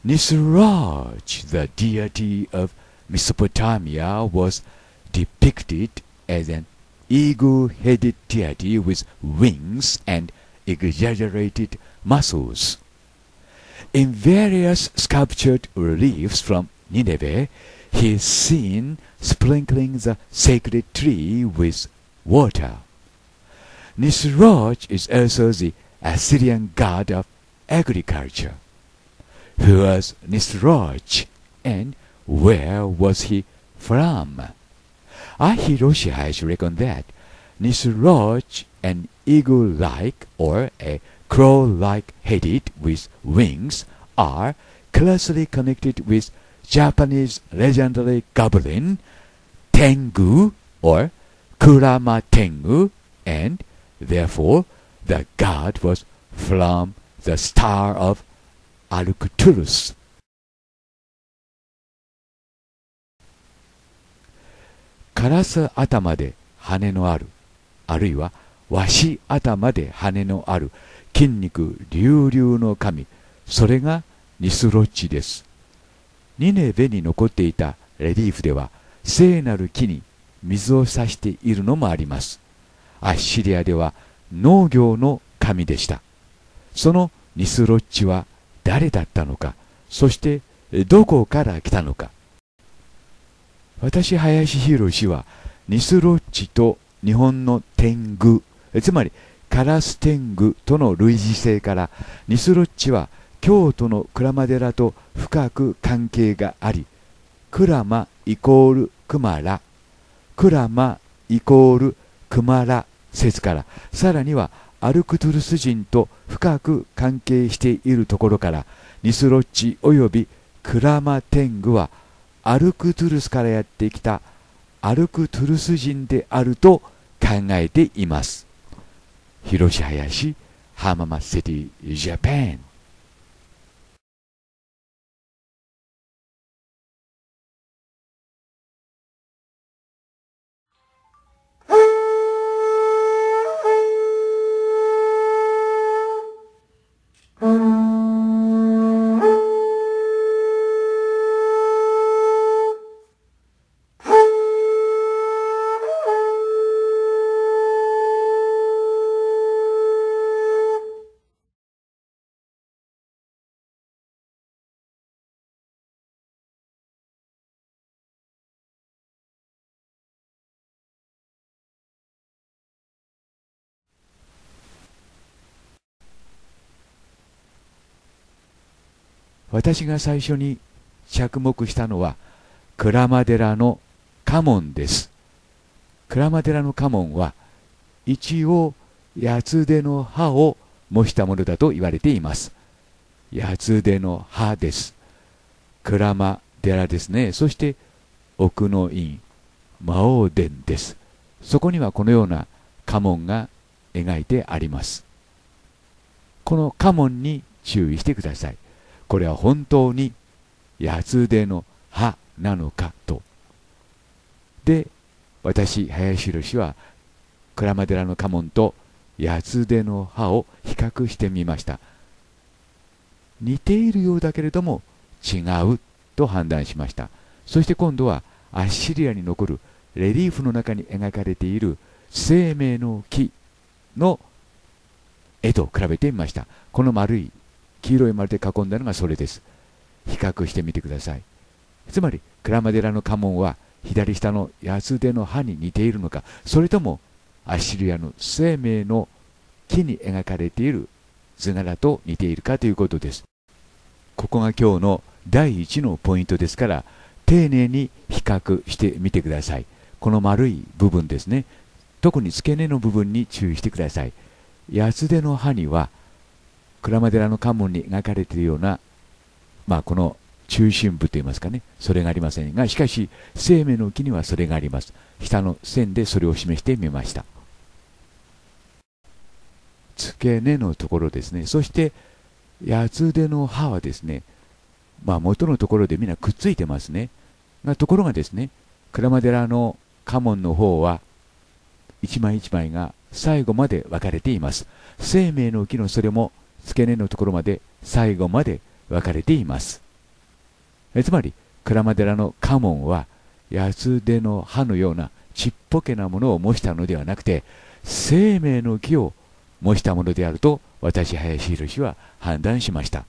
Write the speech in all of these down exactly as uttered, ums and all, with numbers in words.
Nisroch, the deity of Mesopotamia, was depicted as an eagle-headed deity with wings and exaggerated muscles. In various sculptured reliefs from Nineveh, he is seen sprinkling the sacred tree with water. Nisroch is also the Assyrian god of agriculture. Who was Nisroch, and where was he from? I, Hiroshi Hayashi, reckon that Nisroch, an eagle-like or a crow-like headed with wings, are closely connected with Japanese legendary goblin Tengu or Kurama Tengu, and therefore the god was from the star of Arcturus. カラス頭で羽のある、あるいはワシ頭で羽のある筋肉隆々の神、それがニスロッチです。ニネベに残っていたレリーフでは聖なる木に水を差しているのもあります。アッシリアでは農業の神でした。そのニスロッチは誰だったのか、そしてどこから来たのか。私、林博はニスロッチと日本の天狗、つまりカラス天狗との類似性からニスロッチは京都の鞍馬寺と深く関係があり、鞍馬イコール熊ら、鞍馬イコール熊ら説から、さらにはアルクトゥルス人と深く関係しているところから、ニスロッチおよび鞍馬天狗はアルクトゥルスからやってきたアルクトゥルス人であると考えています。広志林、浜松シティ、ジャパン。私が最初に着目したのは鞍馬寺の家紋です。鞍馬寺の家紋は一応八つ手の歯を模したものだと言われています。八つ手の歯です。鞍馬寺ですね。そして奥の院、魔王殿です。そこにはこのような家紋が描いてあります。この家紋に注意してください。これは本当に八つ手の歯なのかと。で、私、林博は鞍馬寺の家紋と八つ手の歯を比較してみました。似ているようだけれども違うと判断しました。そして今度はアッシリアに残るレリーフの中に描かれている生命の木の絵と比べてみました。この丸い黄色い丸で囲んだのがそれです。比較してみてください。つまり鞍馬寺の家紋は左下の八つ手の歯に似ているのか、それともアッシリアの生命の木に描かれている図柄と似ているかということです。ここが今日の第一のポイントですから、丁寧に比較してみてください。この丸い部分ですね。特に付け根の部分に注意してください。八つ手の歯には鞍馬寺の家紋に描かれているような、まあ、この中心部といいますかね、それがありませんが、しかし生命の木にはそれがあります。下の線でそれを示してみました。付け根のところですね。そして八つ手の歯はですね、まあ、元のところでみんなくっついてますね。がところがですね、鞍馬寺の家紋の方は一枚一枚が最後まで分かれています。生命の木のそれも付け根のところまで最後まで分かれています。 えつまり鞍馬寺の家紋は八つ手の歯のようなちっぽけなものを模したのではなくて、生命の木を模したものであると私林博は判断しました。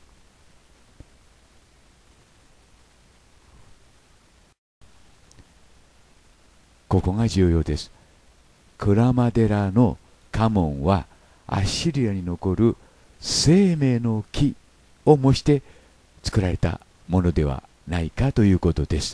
ここが重要です。鞍馬寺の家紋はアッシリアに残る生命の木を模して作られたものではないかということです。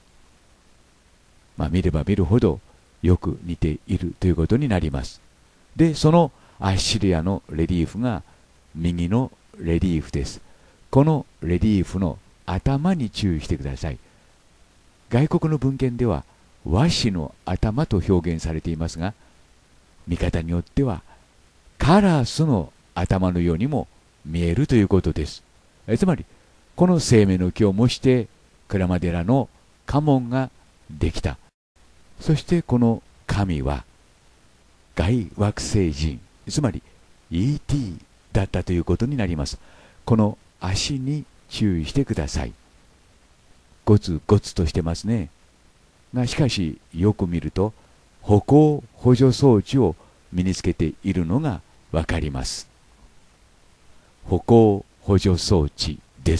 まあ、見れば見るほどよく似ているということになります。で、そのアッシリアのレリーフが右のレリーフです。このレリーフの頭に注意してください。外国の文献では和紙の頭と表現されていますが、見方によってはカラスの頭のようにも見えるということです。えつまりこの生命の木を模して鞍馬寺の家紋ができた。そしてこの神は外惑星人、つまり イーティー だったということになります。この足に注意してください。ゴツゴツとしてますね。がしかしよく見ると歩行補助装置を身につけているのがわかります。歩行補助装置です。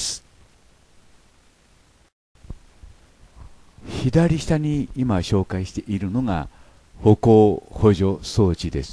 左下に今紹介しているのが歩行補助装置です。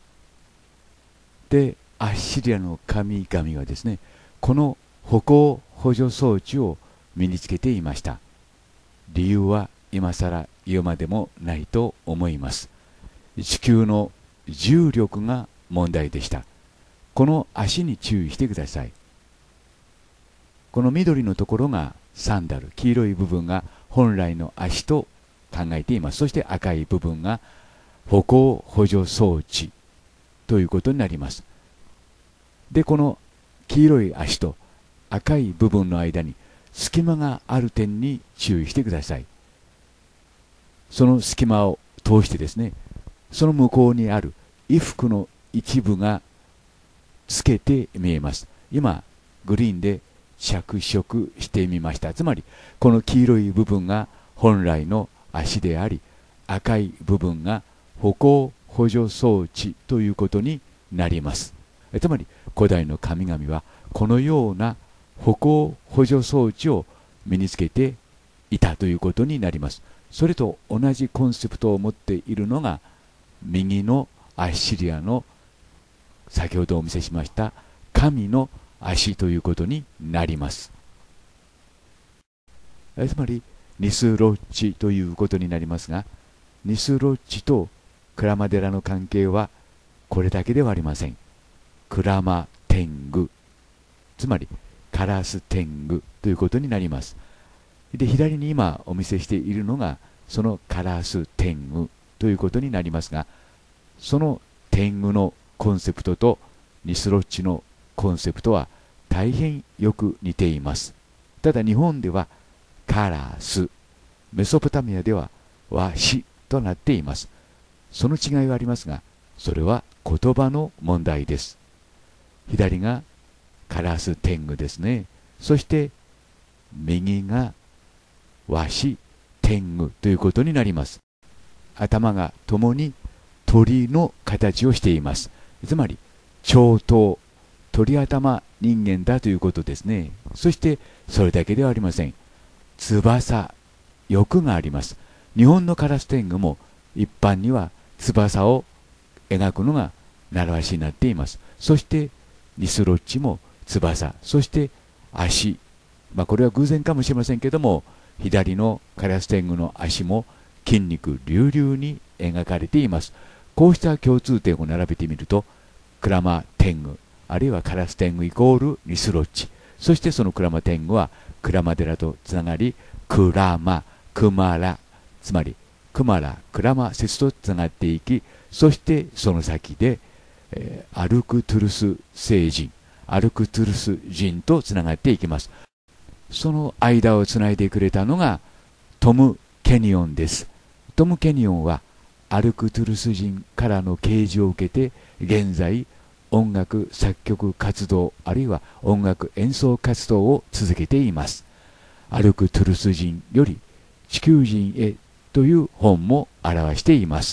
で、アッシリアの神々はですね、この歩行補助装置を身につけていました。理由は今更言うまでもないと思います。地球の重力が問題でした。この足に注意してください。この緑のところがサンダル、黄色い部分が本来の足と考えています。そして赤い部分が歩行補助装置ということになります。で、この黄色い足と赤い部分の間に隙間がある点に注意してください。その隙間を通してですね、その向こうにある衣服の一部が透けて見えます。今グリーンで着色してみました。つまりこの黄色い部分が本来の足であり、赤い部分が歩行補助装置ということになります。つまり古代の神々はこのような歩行補助装置を身につけていたということになります。それと同じコンセプトを持っているのが右のアッシリアの先ほどお見せしました神の足ということになります。つまりニスロッチということになりますが、ニスロッチと鞍馬寺の関係はこれだけではありません。鞍馬天狗、つまりカラス天狗ということになります。で、左に今お見せしているのがそのカラス天狗ということになりますが、その天狗のコンセプトとニスロッチのコンセプトは大変よく似ています。ただ日本ではカラス、メソポタミアではワシとなっています。その違いはありますが、それは言葉の問題です。左がカラス天狗ですね。そして右がワシ天狗ということになります。頭が共に鳥の形をしています。つまり鳥頭、鳥頭人間だということですね。そしてそれだけではありません。翼、翼があります。日本のカラス天狗も一般には翼を描くのが習わしになっています。そしてニスロッチも翼、そして足、まあ、これは偶然かもしれませんけども、左のカラス天狗の足も筋肉隆々に描かれています。こうした共通点を並べてみると、鞍馬天狗、あるいはカラス天狗イコールニスロッチ、そしてその鞍馬天狗は鞍馬寺とつながり、鞍馬、熊良、つまり熊良、鞍馬説とつながっていき、そしてその先で、えー、アルクトゥルス星人、アルクトゥルス人とつながっていきます。その間をつないでくれたのがトム・ケニオンです。トム・ケニオンはアルクトゥルス人からの啓示を受けて、現在音楽作曲活動あるいは音楽演奏活動を続けています。 歩くトゥルス人より地球人へという本も表しています。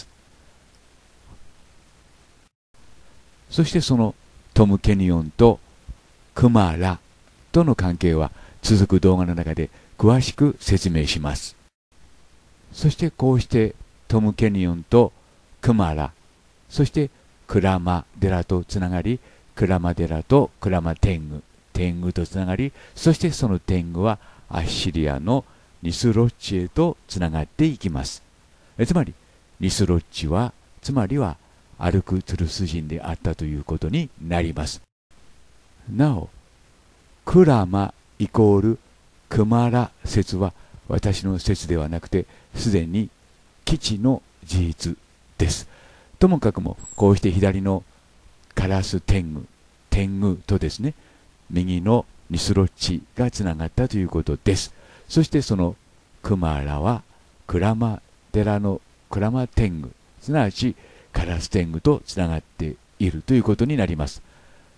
そしてそのトム・ケニオンとクマラとの関係は続く動画の中で詳しく説明します。そしてこうしてトム・ケニオンとクマラ、そしてクラマ寺とつながり、クラマ寺とクラマ天狗、天狗とつながり、そしてその天狗はアッシリアのニスロッチへとつながっていきます。えつまりニスロッチはつまりはアルクトゥルス人であったということになります。なおクラマイコールクマラ説は私の説ではなくてすでに基地の事実です。ともかくもこうして左のカラス天狗天狗とですね、右のニスロッチがつながったということです。そしてそのクマラはクラマ寺のクラマ天狗、すなわちカラス天狗とつながっているということになります。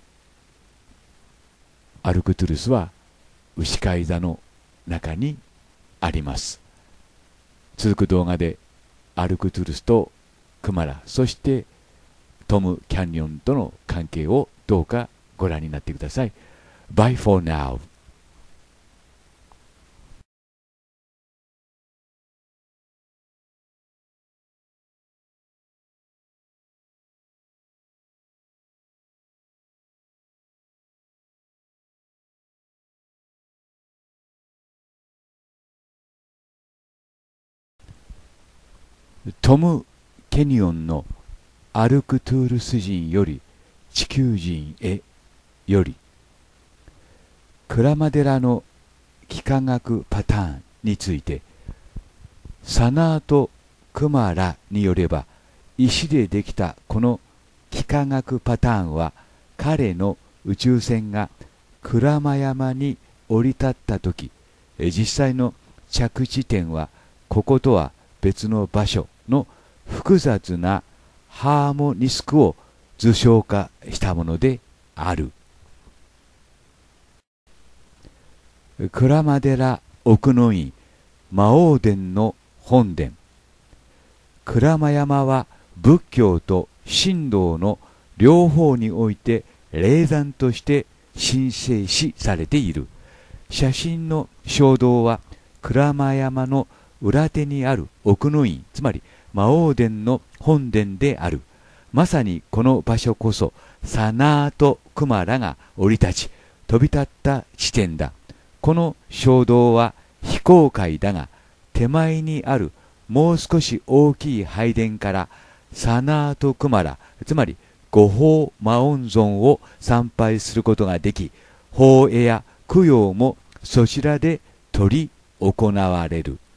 アルクトゥルスは牛飼い座の中にあります。続く動画でアルクトゥルスとクマラ、そしてトム・キャニオンとの関係をどうかご覧になってください。Bye for now. トム・ケニオンのアルクトゥールス人より地球人へよりクラマ寺の幾何学パターンについて、サナート・クマラによれば石でできたこの幾何学パターンは彼の宇宙船がクラマ山に降り立った時、実際の着地点はこことは別の場所の複雑なハーモニスクを図象化したものである。クラマ寺奥の院魔王殿の本殿。クラマ山は仏教と神道の両方において霊山として神聖視されている。写真の衝動はクラマ山の裏手にある奥の院、つまり魔王殿の本殿である。まさにこの場所こそサナート・クマラが降り立ち飛び立った地点だ。この衝動は非公開だが、手前にあるもう少し大きい拝殿からサナート・クマラ、つまり五宝魔音尊を参拝することができ、法会や供養もそちらで執り行われる。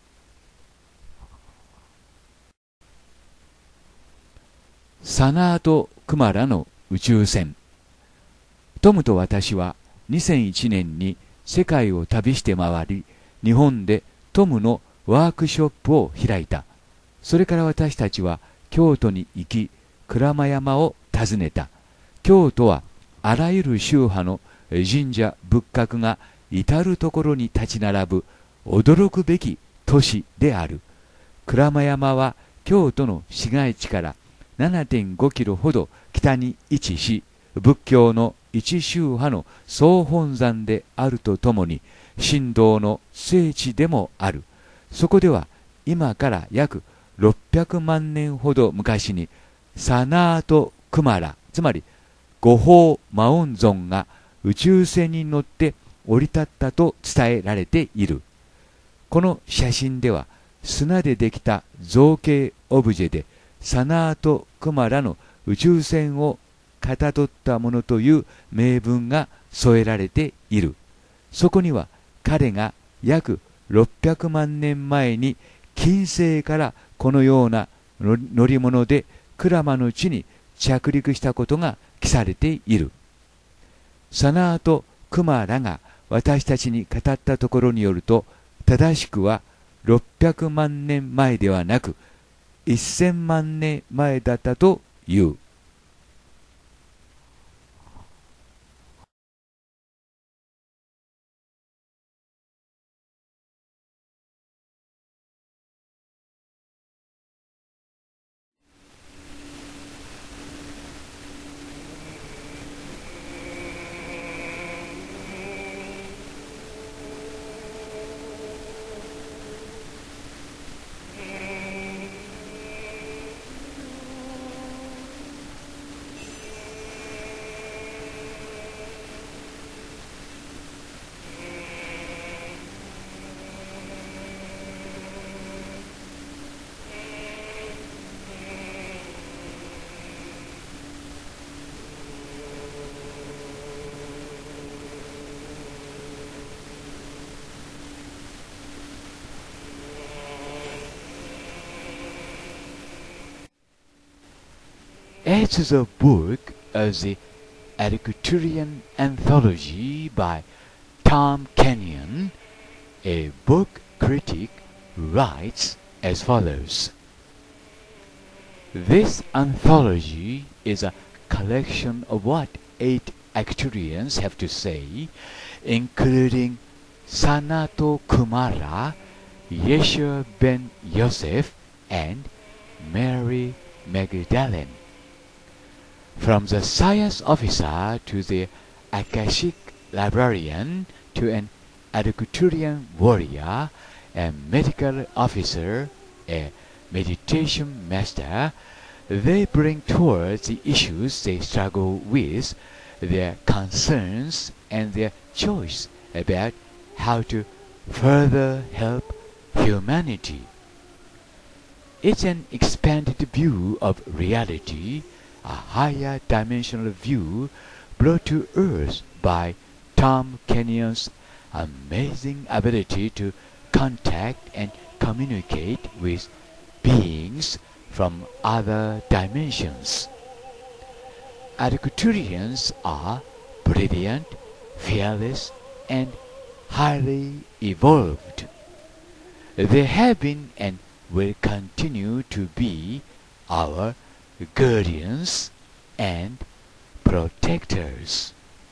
サナート・クマラの宇宙船。トムと私はにせんいちねんに世界を旅して回り、日本でトムのワークショップを開いた。それから私たちは京都に行き、鞍馬山を訪ねた。京都はあらゆる宗派の神社仏閣が至る所に立ち並ぶ驚くべき都市である。鞍馬山は京都の市街地から ななてんごキロほど北に位置し、仏教の一宗派の総本山であるとともに神道の聖地でもある。そこでは今から約ろっぴゃくまんねんほど昔にサナート・クマラ、つまり五宝魔音尊が宇宙船に乗って降り立ったと伝えられている。この写真では砂でできた造形オブジェでサナート・クマラの宇宙船をかたどったものという名文が添えられている。そこには彼が約ろっぴゃくまんねんまえに金星からこのような乗り物で鞍馬の地に着陸したことが記されている。サナート・クマラが私たちに語ったところによると、正しくはろっぴゃくまんねんまえではなくせんまんねんまえだったという。 That's the book of the Arcturian Anthology by Tom Kenyon. A book critic writes as follows. This anthology is a collection of what eight Arcturians have to say, including Sanato Kumara, Yeshua ben Yosef, and Mary Magdalene. From the science officer to the Akashic librarian to an Arcturian warrior, a medical officer, a meditation master, they bring towards the issues they struggle with, their concerns and their choice about how to further help humanity. It's an expanded view of reality, a higher dimensional view brought to earth by Tom Kenyon's amazing ability to contact and communicate with beings from other dimensions. Arcturians are brilliant, fearless, and highly evolved. They have been and will continue to be our guardians and protectors.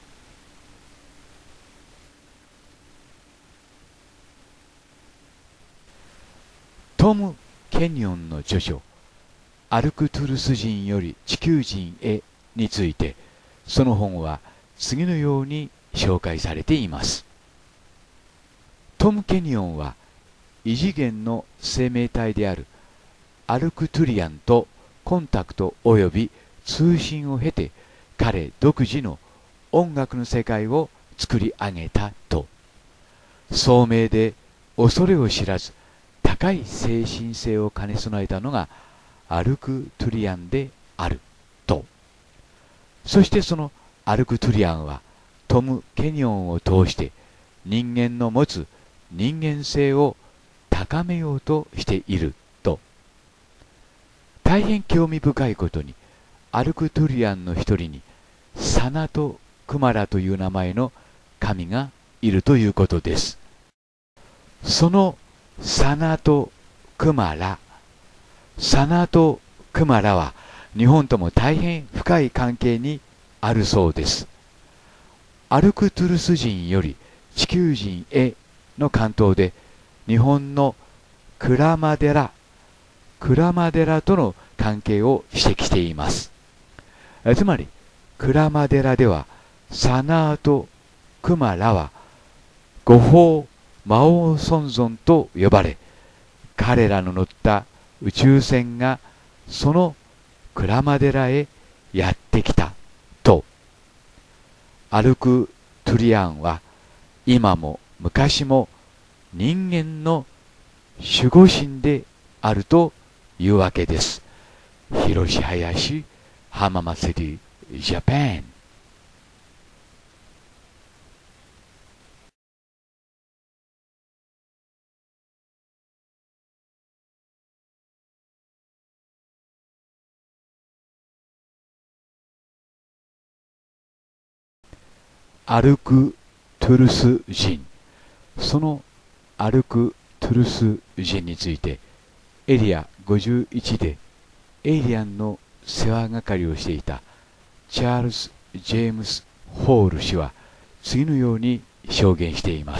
トム・ケニョンの著書「アルクトゥルス人より地球人へ」について、その本は次のように紹介されています。トム・ケニョンは異次元の生命体であるアルクトゥリアンとコンタクト及び通信を経て、彼独自の音楽の世界を作り上げたと。聡明で恐れを知らず高い精神性を兼ね備えたのがアルクトゥリアンであると。そしてそのアルクトゥリアンはトム・ケニョンを通して人間の持つ人間性を高めようとしていると。大変興味深いことにアルクトゥリアンの一人にサナト・クマラという名前の神がいるということです。そのサナト・クマラ、サナト・クマラは日本とも大変深い関係にあるそうです。アルクトゥルス人より地球人への関東で日本のクラマ寺、クラマ寺との関係を指摘しています。つまり、クラマ寺ではサナート・クマラは五宝魔王尊尊と呼ばれ、彼らの乗った宇宙船がそのクラマ寺へやってきたと。アルクトゥリアンは今も昔も人間の守護神であるというわけです。広し林浜祭りジャパン。アルクトゥルス人、そのアルクトゥルス人についてエリアごじゅういちでエイリアンの世話係をしていたチャールズ・ジェームス・ホール氏は次のように証言しています。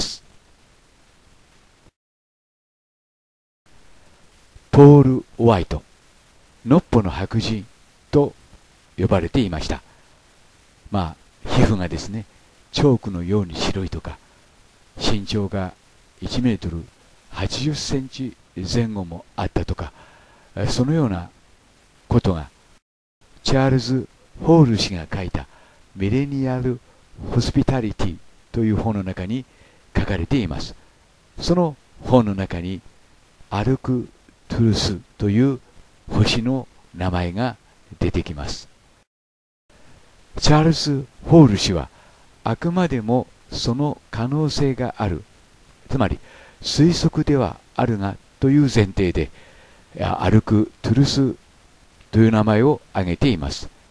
ポール・ホワイト、ノッポの白人と呼ばれていました。まあ皮膚がですねチョークのように白いとか、身長がいちメートルはちじゅっセンチ前後もあったとか、そのようなことがチャールズ・ホール氏が書いたミレニアル・ホスピタリティという本の中に書かれています。その本の中にアルクトゥルスという星の名前が出てきます。チャールズ・ホール氏はあくまでもその可能性がある、つまり推測ではあるがという前提でアルクトゥルスという名前を挙げています。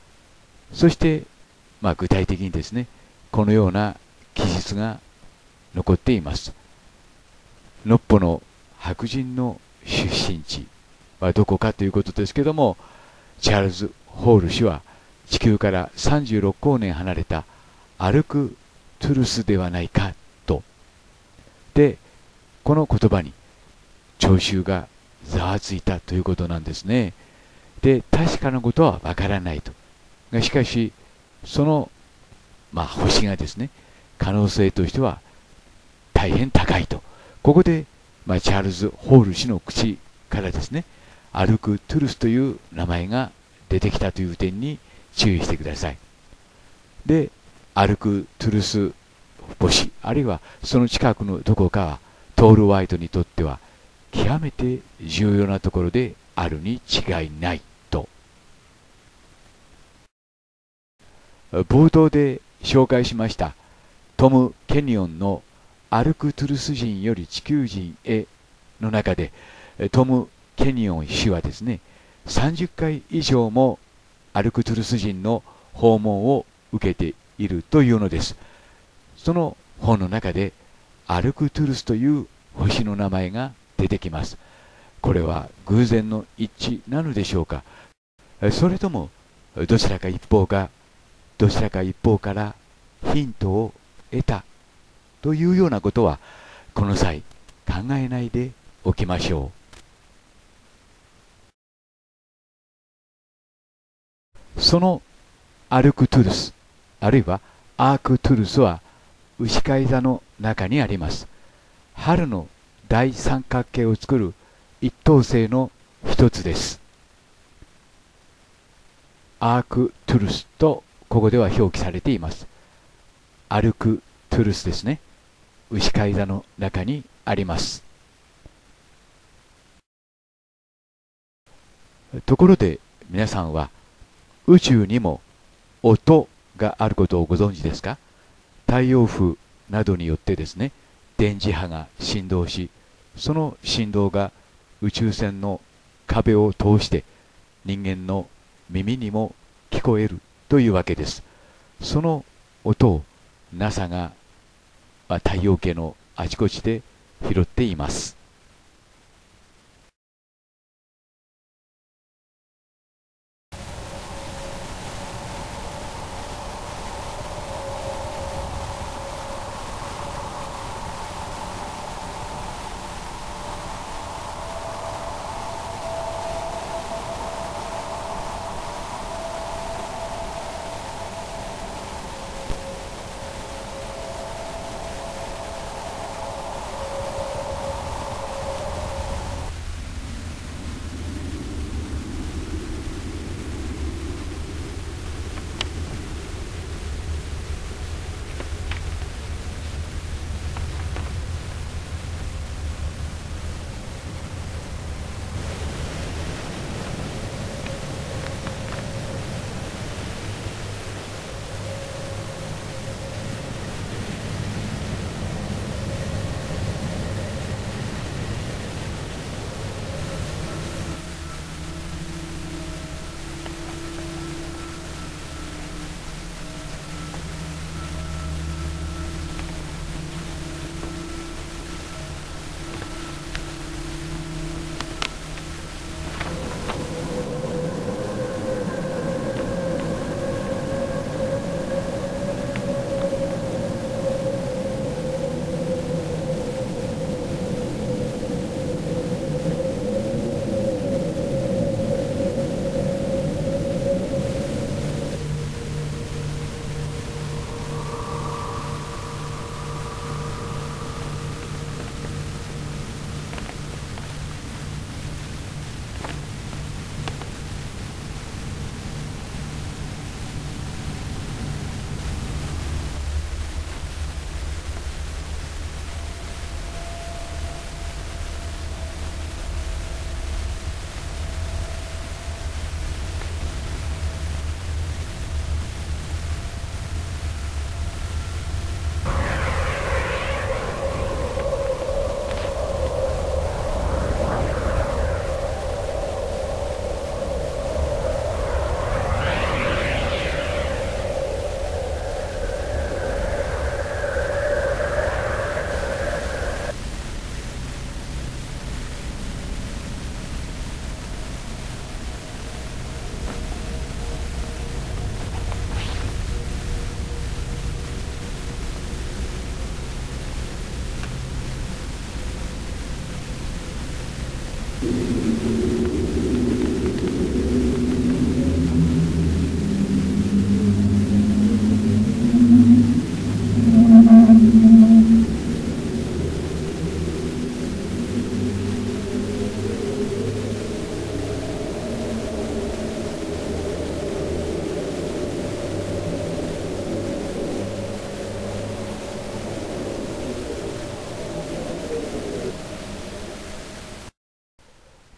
そして、まあ、具体的にですね、このような記述が残っています。ノッポの白人の出身地はどこかということですけども、チャールズ・ホール氏は地球からさんじゅうろくこうねん離れたアルクトゥルスではないかと。で、この言葉に聴衆がざわついたということなんですね。で、確かなことはわからないと。がしかし、その、まあ、星がですね、可能性としては大変高いと。ここで、まあ、チャールズ・ホール氏の口からですね、アルクトゥルスという名前が出てきたという点に注意してください。で、アルクトゥルス星、あるいはその近くのどこかは、トール・ワイトにとっては極めて重要なところであるに違いないと。冒頭で紹介しましたトム・ケニオンのアルクトゥルス人より地球人への中で、トム・ケニオン氏はですね、さんじゅっかい以上もアルクトゥルス人の訪問を受けているというのです。その本の中でアルクトゥルスという星の名前が出てきます。これは偶然の一致なのでしょうか。それともどちらか一方がどちらか一方からヒントを得たというようなことはこの際考えないでおきましょう。そのアルクトゥルス、あるいはアークトゥルスは牛飼い座の中にあります。春の大三角形を作る一等星の一つです。アークトゥルスとここでは表記されています。アルクトゥルスですね。牛飼い座の中にあります。ところで皆さんは宇宙にも音があることをご存知ですか？太陽風などによってですね、電磁波が振動し、その振動が宇宙船の壁を通して人間の耳にも聞こえるというわけです。その音を ナサ が太陽系のあちこちで拾っています。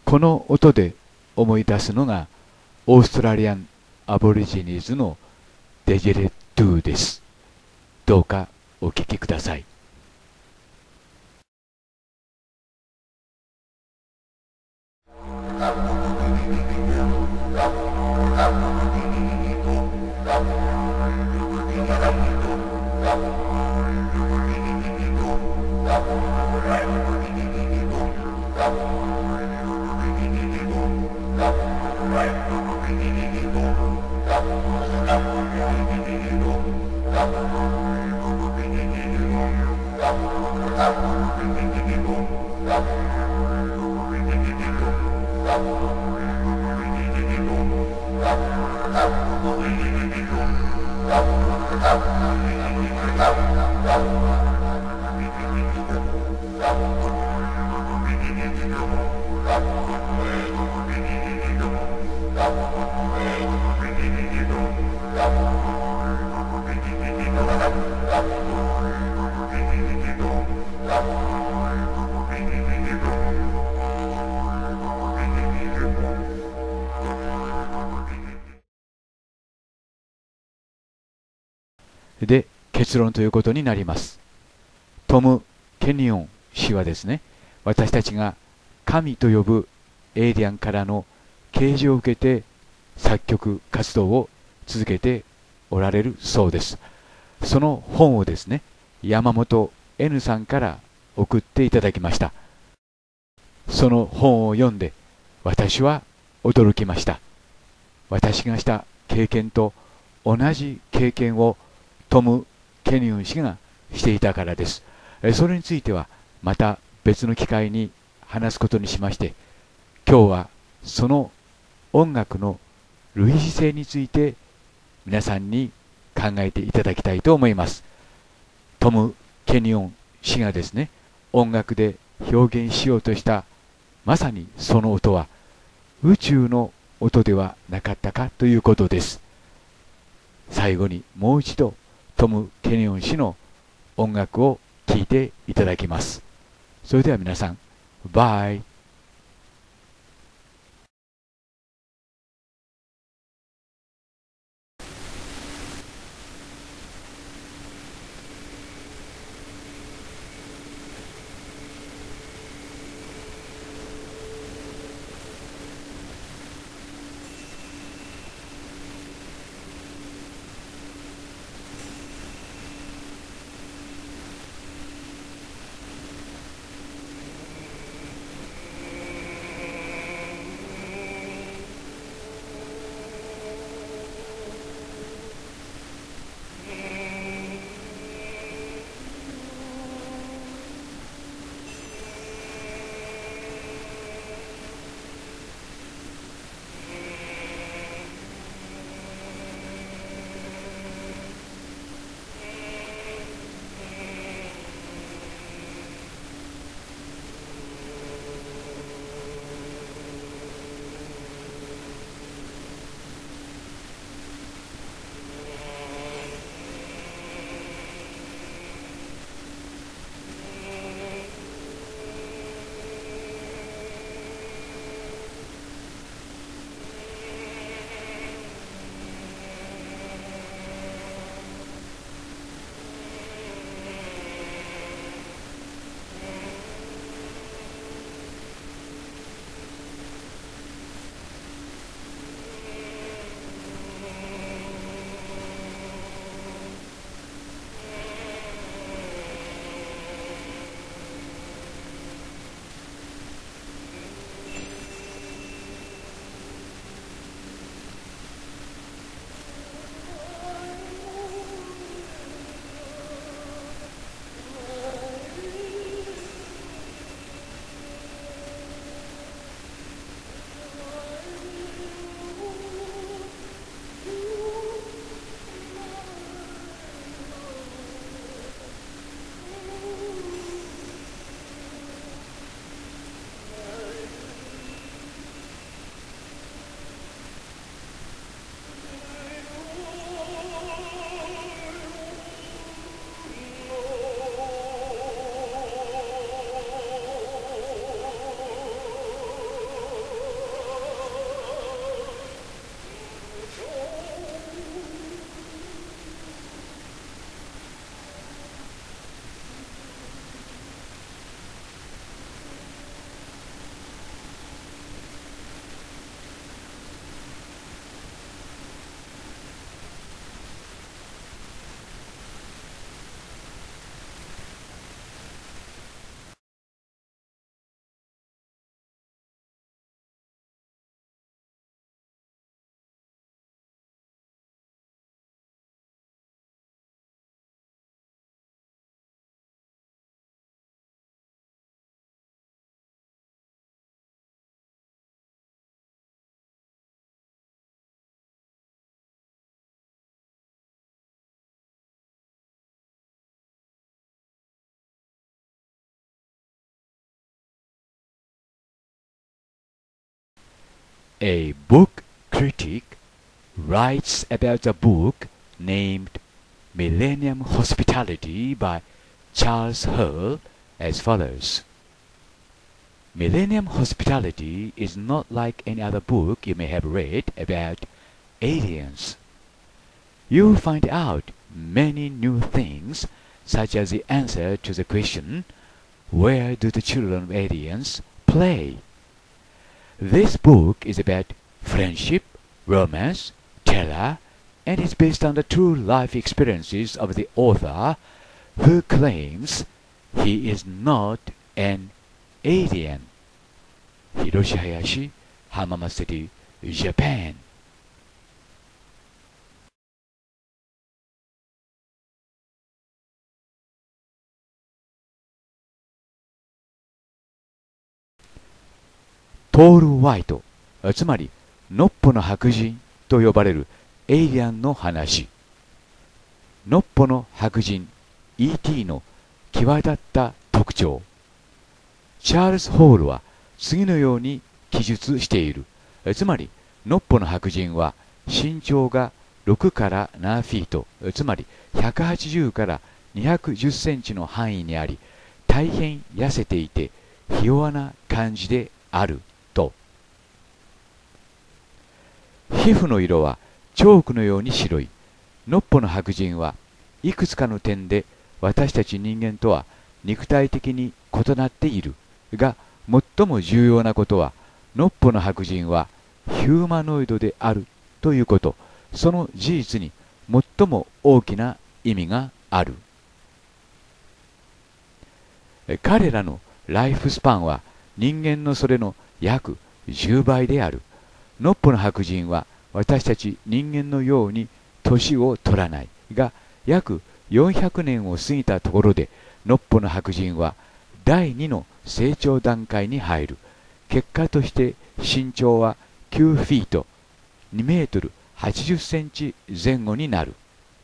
この音で思い出すのがオーストラリアン・アボリジニーズのデジェレトゥです。どうかお聞きください。で、結論ということになります。トム・ケニオン氏はですね、私たちが神と呼ぶエイリアンからの啓示を受けて作曲活動を続けておられるそうです。その本をですね、山本 N さんから送っていただきました。その本を読んで私は驚きました。私がした経験と同じ経験をトム・ケニオン氏がしていたからです。それについてはまた別の機会に話すことにしまして、今日はその音楽の類似性について皆さんに考えていただきたいと思います。トム・ケニオン氏がですね、音楽で表現しようとしたまさにその音は宇宙の音ではなかったかということです。最後にもう一度トム・ケニオン氏の音楽を聴いていただきます。それでは皆さん、バイ。 A book critic writes about a book named Millennium Hospitality by Charles Hurll as follows. Millennium Hospitality is not like any other book you may have read about aliens. You'll find out many new things, such as the answer to the question, where do the children of aliens play? This book is about friendship, romance, terror, and is based on the true life experiences of the author, who claims he is not an alien. Hiroshi Hayashi, Hamama City, Japan. トール・ホワイト、つまりノッポの白人と呼ばれるエイリアンの話。ノッポの白人 イーティー の際立った特徴。チャールズ・ホールは次のように記述している。つまりノッポの白人は身長がろくからななフィート、つまりひゃくはちじゅうからにひゃくじゅっセンチの範囲にあり、大変痩せていてひ弱な感じであると。皮膚の色はチョークのように白い。ノッポの白人はいくつかの点で私たち人間とは肉体的に異なっているが、最も重要なことはノッポの白人はヒューマノイドであるということ。その事実に最も大きな意味がある。彼らのライフスパンは人間のそれの約じゅうばいである。ノッポの白人は私たち人間のように年を取らないが、約よんひゃくねんを過ぎたところでノッポの白人はだいにの成長段階に入る。結果として身長はきゅうフィート、にメートルはちじゅっセンチ前後になる。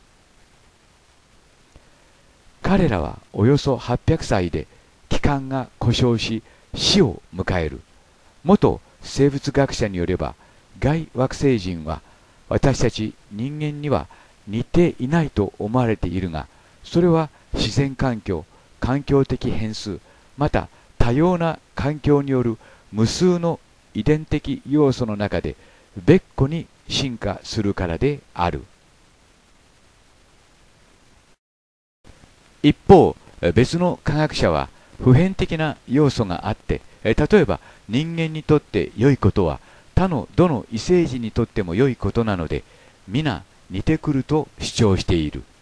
彼らはおよそはっぴゃくさいで器官が故障し死を迎える。元生物学者によれば、外惑星人は私たち人間には似ていないと思われているが、それは自然環境、環境的変数、また多様な環境による無数の遺伝的要素の中で別個に進化するからである。一方、別の科学者は普遍的な要素があって、例えば人間にとって良いことは他のどの異星人にとっても良いことなので、皆似てくると主張している。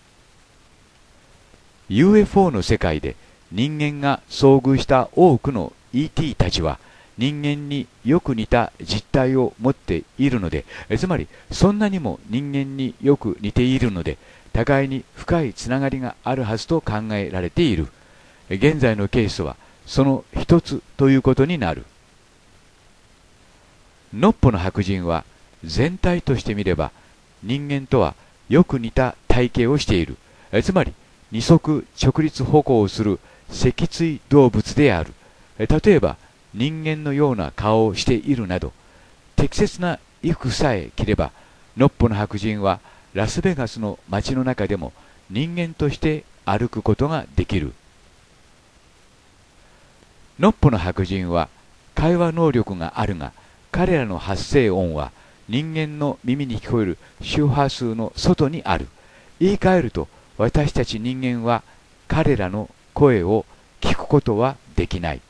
ユーエフオー の世界で人間が遭遇した多くの イーティー たちは人間によく似た実態を持っているので、つまりそんなにも人間によく似ているので、互いに深いつながりがあるはずと考えられている。現在のケースはその一つということになる。ノッポの白人は全体として見れば人間とはよく似た体型をしている。つまり二足直立歩行をする脊椎動物である。例えば人間のような顔をしているなど、適切な衣服さえ着ればノッポの白人はラスベガスの街の中でも人間として歩くことができる。ノッポの白人は会話能力があるが、彼らの発声音は人間の耳に聞こえる周波数の外にある。言い換えると、私たち人間は彼らの声を聞くことはできない。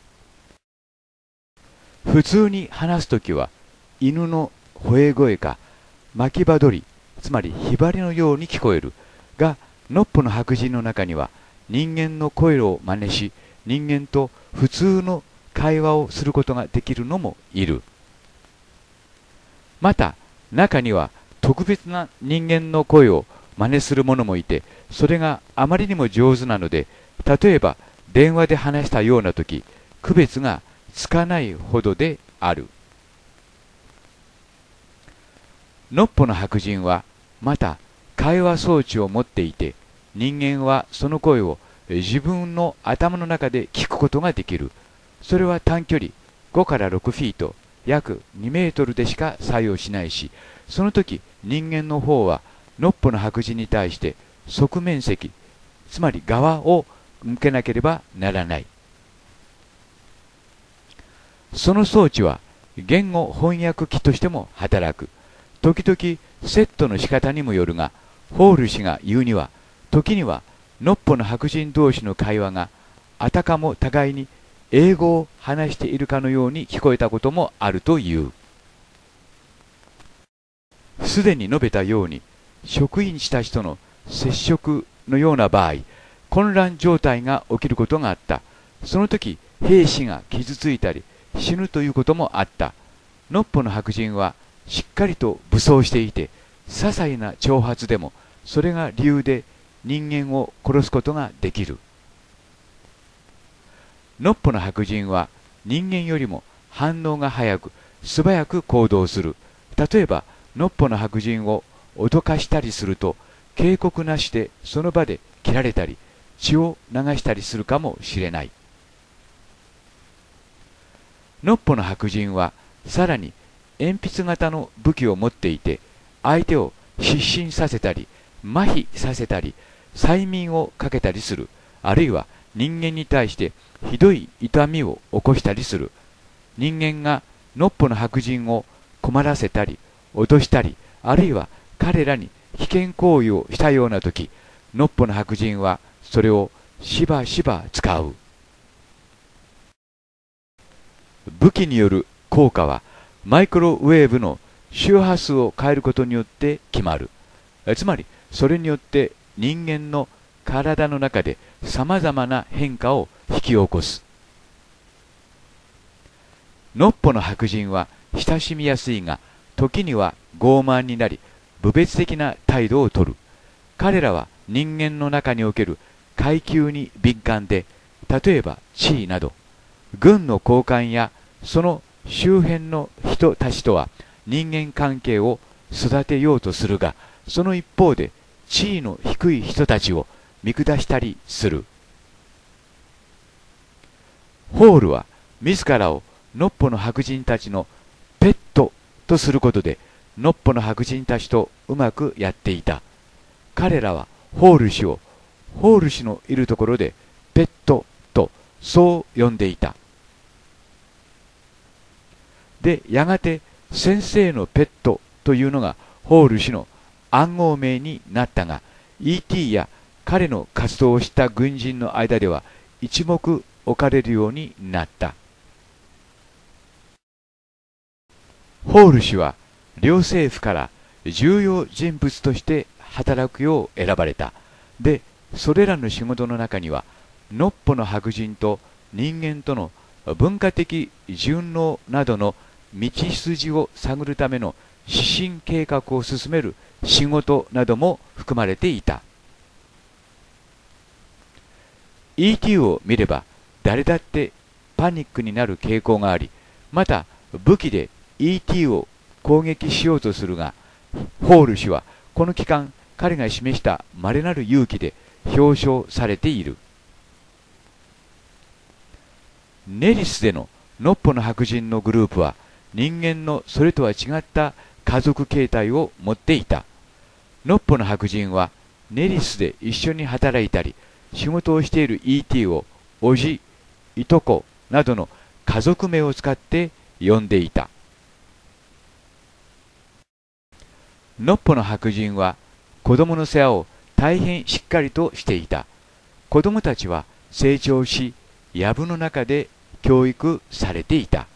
普通に話すときは犬の吠え声か巻き場鳥、つまりひばりのように聞こえるが、ノッポの白人の中には人間の声を真似し、人間と普通の会話をすることができるのもいる。また中には特別な人間の声を真似する者もいて、それがあまりにも上手なので、例えば電話で話したようなとき区別がつかないほどである。ノッポの白人はまた会話装置を持っていて、人間はその声を自分の頭の中で聞くことができる。それは短距離ごからろくフィート、 約にメートルでしか作用しないし、その時人間の方はのっぽの白人に対して側面積、つまり側を向けなければならない。その装置は言語翻訳機としても働く。時々セットの仕方にもよるが、ホール氏が言うには、時にはのっぽの白人同士の会話があたかも互いに英語を話しているかのように聞こえたこともあるという。すでに述べたように、職員たちとの接触のような場合、混乱状態が起きることがあった。その時、兵士が傷ついたり死ぬということもあった。のっぽの白人はしっかりと武装していて、些細な挑発でもそれが理由で人間を殺すことができる。のっぽの白人は人間よりも反応が早く素早く行動する。例えばのっぽの白人を脅かしたりすると、警告なしでその場で切られたり血を流したりするかもしれない。のっぽの白人はさらに鉛筆型の武器を持っていて、相手を失神させたり麻痺させたり催眠をかけたりする。あるいは人間に対してひどい痛みを起こしたりする。人間がのっぽの白人を困らせたり脅したり、あるいは彼らに危険行為をしたようなとき、のっぽの白人はそれをしばしば使う。武器による効果はマイクロウェーブの周波数を変えることによって決まる。つまりそれによって人間の体の中でさまざまな変化を引き起こす。のっぽの白人は親しみやすいが、時には傲慢になり侮蔑的な態度をとる。彼らは人間の中における階級に敏感で、例えば地位など軍の高官やその周辺の人たちとは人間関係を育てようとするが、その一方で地位の低い人たちを見下したりする。ホールは自らをのっぽの白人たちのペットとすることで、のっぽの白人たちとうまくやっていた。彼らはホール氏をホール氏のいるところでペットとそう呼んでいた。で、やがて先生のペットというのがホール氏の暗号名になったが、 イーティー や彼の活動をした軍人の間では一目置かれるようになった。ホール氏は両政府から重要人物として働くよう選ばれた。で、それらの仕事の中にはのっぽの白人と人間との文化的順応などの道筋を探るための指針計画を進める仕事なども含まれていた。 イーティー を見れば誰だってパニックになる傾向があり、また武器で イーティー を攻撃しようとするが、ホール氏はこの期間彼が示した稀なる勇気で表彰されている。ネリスでののっぽの白人のグループは人間のそれとは違った家族形態を持っていた。のっぽの白人はネリスで一緒に働いたり仕事をしている イーティー をおじ、いとこなどの家族名を使って呼んでいた。のっぽの白人は子供の世話を大変しっかりとしていた。子供たちは成長し、藪の中で教育されていた。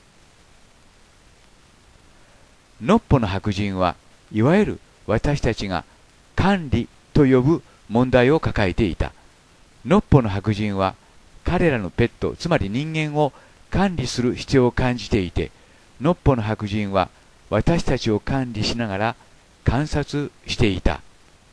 のっぽの白人はいわゆる私たちが管理と呼ぶ問題を抱えていた。のっぽの白人は彼らのペット、つまり人間を管理する必要を感じていて、のっぽの白人は私たちを管理しながら観察していた。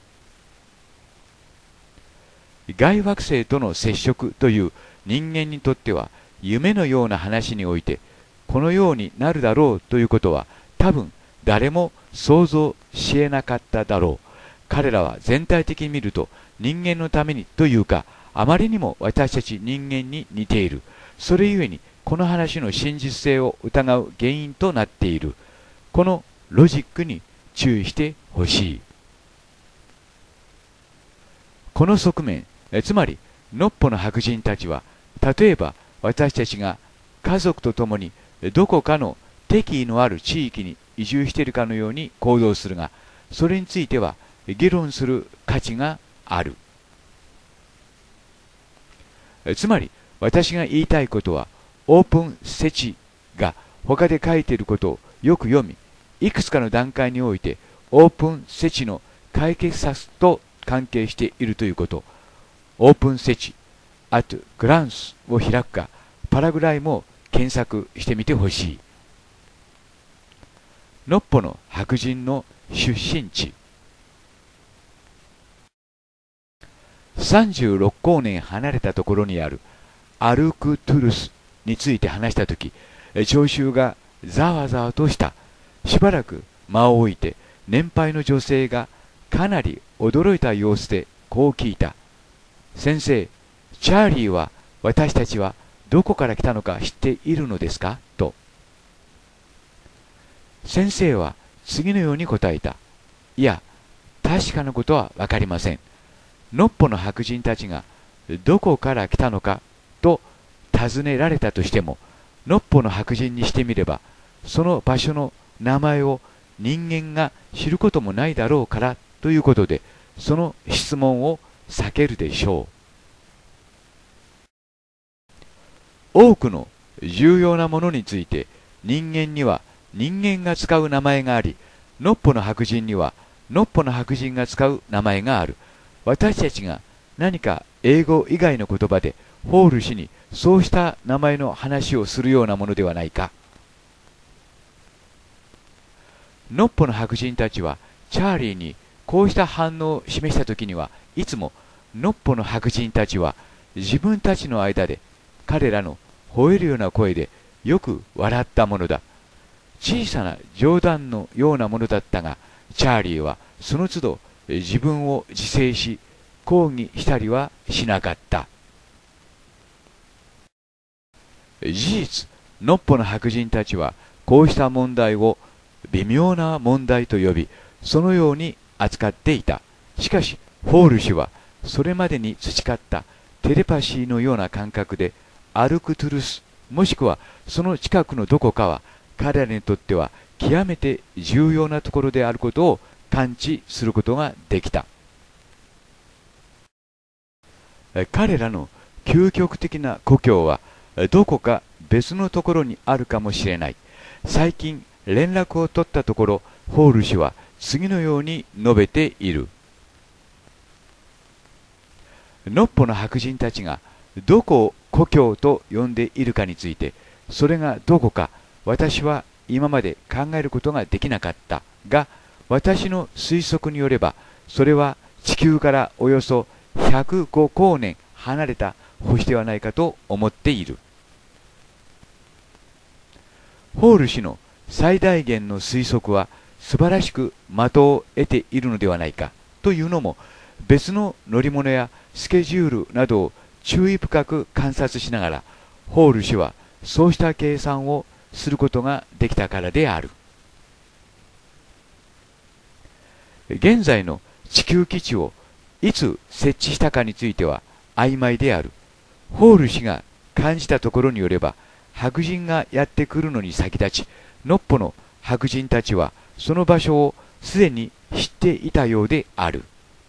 外惑星との接触という人間にとっては夢のような話において、このようになるだろうということは多分誰も想像しえなかっただろう。彼らは全体的に見ると人間のためにというか、あまりにも私たち人間に似ている。それゆえにこの話の真実性を疑う原因となっている。このロジックに注意してほしい。この側面、つまりノッポの白人たちは、例えば私たちが家族と共にどこかの敵意のある地域に移住しているかのように行動するが、それについては議論する価値がある。つまり私が言いたいことは、オープンセチが他で書いていることをよく読み、いくつかの段階においてオープンセチの解決策と関係しているということ。オープンセチ at glance を開くか、パラグライも検索してみてほしい。ノッポの白人の出身地。さんじゅうろくこうねん離れたところにあるアルクトゥルスについて話したとき、聴衆がざわざわとした。しばらく間を置いて、年配の女性がかなり驚いた様子でこう聞いた。先生、チャーリーは私たちはどこから来たのか知っているのですかと。先生は次のように答えた。いや、確かなことはわかりません。ノッポの白人たちがどこから来たのかと尋ねられたとしても、ノッポの白人にしてみれば、その場所の名前を人間が知ることもないだろうからということで、その質問を避けるでしょう。多くの重要なものについて、人間には人間が使う名前があり、ノッポの白人にはノッポの白人が使う名前がある。私たちが何か英語以外の言葉でホール氏にそうした名前の話をするようなものではないか。ノッポの白人たちはチャーリーにこうした反応を示したときには、いつもノッポの白人たちは自分たちの間で彼らの吠えるような声でよく笑ったものだ。小さな冗談のようなものだったが、チャーリーはその都度自分を自制し、抗議したりはしなかった。事実、ノッポの白人たちはこうした問題を微妙な問題と呼び、そのように扱っていた。しかし、ホール氏はそれまでに培ったテレパシーのような感覚で、アルクトゥルス、もしくはその近くのどこかは、彼らにとっては極めて重要なところであることを感知することができた。彼らの究極的な故郷はどこか別のところにあるかもしれない。最近連絡を取ったところ、ホール氏は次のように述べている。ノッポの白人たちがどこを故郷と呼んでいるかについて、それがどこか私は今まで考えることができなかったが、私の推測によれば、それは地球からおよそひゃくごこうねん離れた星ではないかと思っている。ホール氏の最大限の推測は素晴らしく的を得ているのではないかというのも、別の乗り物やスケジュールなどを注意深く観察しながら、ホール氏はそうした計算をすることができたからである。現在の地球基地をいつ設置したかについては曖昧である。ホール氏が感じたところによれば、白人がやってくるのに先立ち、ノッポの白人たちはその場所をすでに知っていたようである。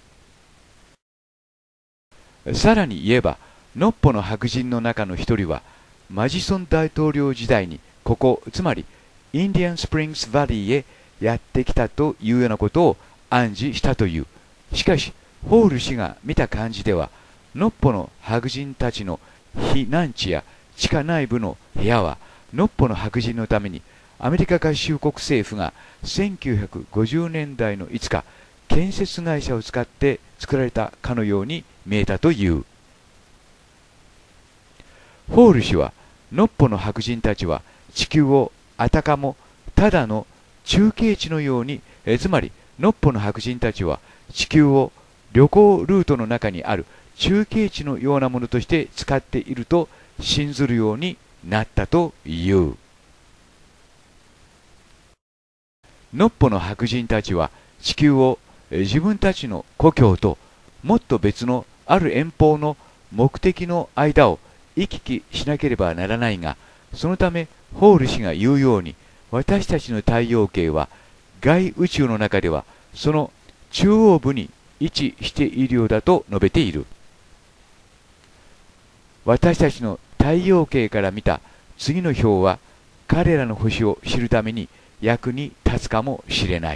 さらに言えば、ノッポの白人の中の一人は、マジソン大統領時代にここ、つまりインディアンスプリングスバリーへやってきたというようなことを暗示したという。しかし、ホール氏が見た感じでは、ノッポの白人たちの避難地や地下内部の部屋は、ノッポの白人のためにアメリカ合衆国政府がせんきゅうひゃくごじゅうねんだいのいつか建設会社を使って作られたかのように見えたという。ホール氏は、ノッポの白人たちは地球をあたかもただの中継地のように、えつまりノッポの白人たちは地球を旅行ルートの中にある中継地のようなものとして使っていると信ずるようになったという。ノッポの白人たちは地球を自分たちの故郷ともっと別のある遠方の目的の間を行き来しなければならないが、そのためホール氏が言うように、私たちの太陽系は外宇宙の中ではその中央部に位置しているようだと述べている。私たちの太陽系から見た次の表は彼らの星を知るために役に立つかもしれない。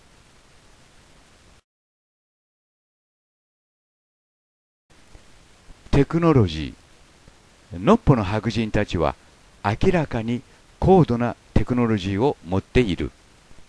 テクノロジー。ノッポの白人たちは明らかに高度なテクノロジーを持っている。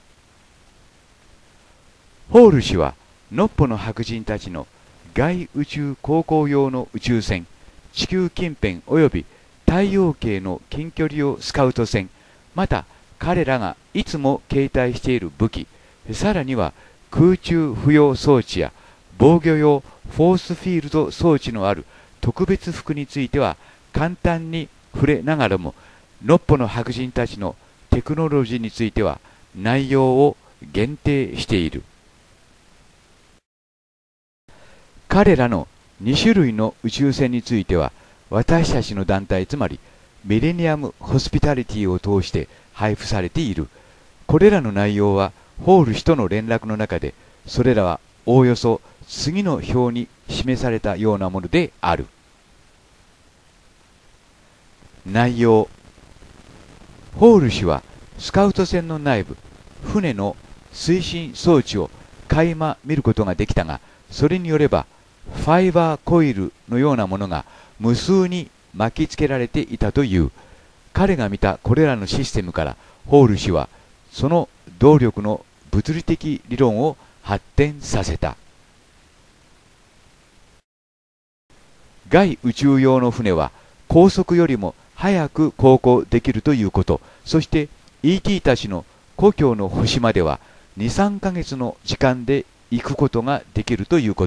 ホール氏はノッポの白人たちの外宇宙航行用の宇宙船、地球近辺及び太陽系の近距離用スカウト船、また彼らがいつも携帯している武器、さらには空中浮揚装置や防御用フォースフィールド装置のある特別服については簡単に触れながらも、ノッポの白人たちのテクノロジーについては内容を限定している。彼らのに種類の宇宙船については、私たちの団体、つまりミレニアム・ホスピタリティを通して配布されている。これらの内容はホール氏との連絡の中で、それらはおおよそ次の表に示されたようなものである。内容。ホール氏はスカウト船の内部、船の推進装置を垣間見ることができたが、それによればファイバーコイルのようなものが無数に巻きつけられていたという。彼が見たこれらのシステムからホール氏はその動力の物理的理論を発展させた。外宇宙用の船は高速よりも早く航行できるということ、そして イーティー たちの故郷の星まではに、さんかげつの時間で行くことができるということ。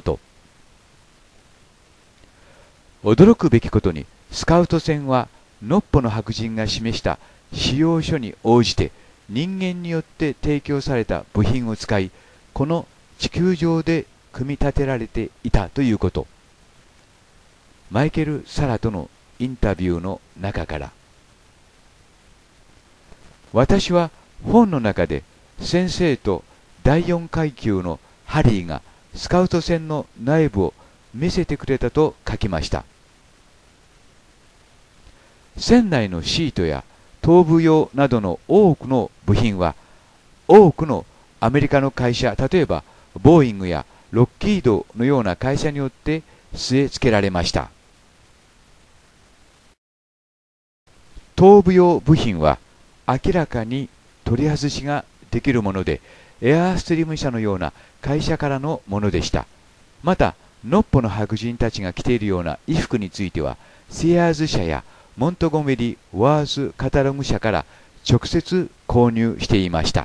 驚くべきことに、スカウト船はノッポの白人が示した仕様書に応じて人間によって提供された部品を使い、この地球上で組み立てられていたということ。マイケル・サラとのインタビューの中から。私は本の中で先生とだいよん階級のハリーがスカウト船の内部を見せてくれたと書きました。船内のシートや頭部用などの多くの部品は多くのアメリカの会社、例えばボーイングやロッキードのような会社によって据え付けられました。頭部用部品は明らかに取り外しができるもので、エアーストリーム社のような会社からのものでした。またノッポの白人たちが着ているような衣服についてはセアーズ社やモントゴメリ・ワーズ・カタログ社から直接購入していました。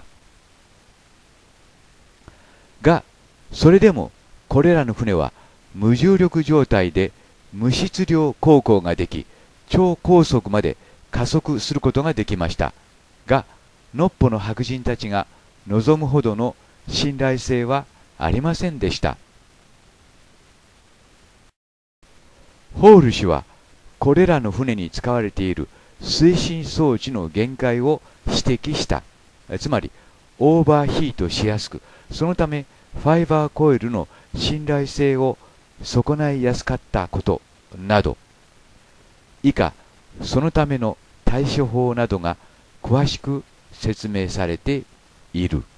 が、それでもこれらの船は無重力状態で無質量航行ができ、超高速まで加速することができました。が、ノッポの白人たちが望むほどの信頼性はありませんでした。ホール氏はこれらの船に使われている推進装置の限界を指摘した。つまりオーバーヒートしやすく、そのためファイバーコイルの信頼性を損ないやすかったことなど、以下そのための対処法などが詳しく説明されている。